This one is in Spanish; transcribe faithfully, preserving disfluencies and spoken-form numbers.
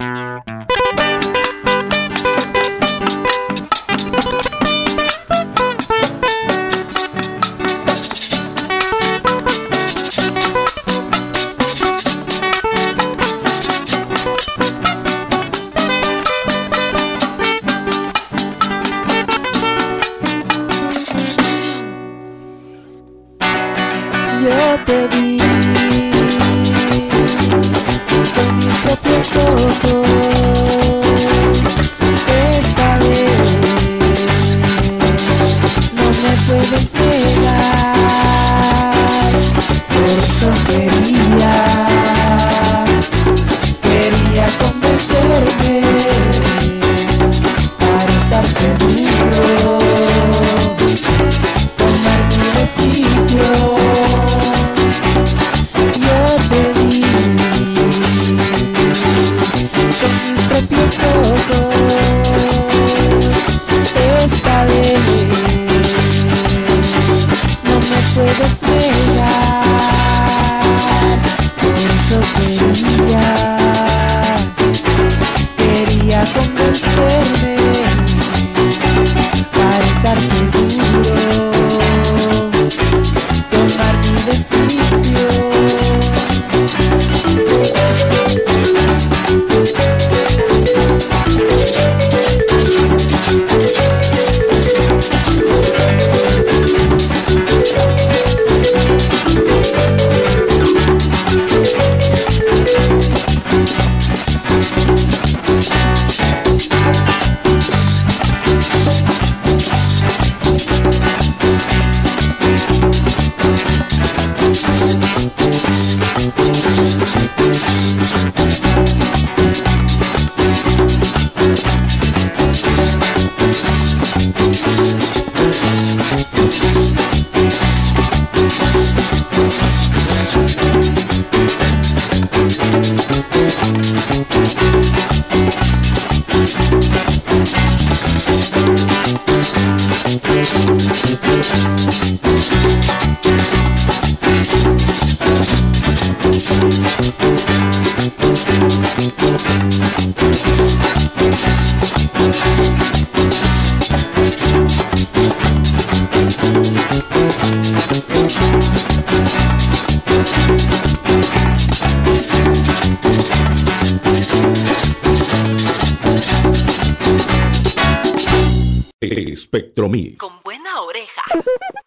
Yo te vi con mis propios ojos. Esta vez no me puedes negar. Por eso quería, quería convencerme para estar seguro, tomar mi decisión. Esta vez no me puedes negar. Por eso quería, quería convencerme para estar seguro, tomar mi decisión. Spectro Mix. Con buena oreja.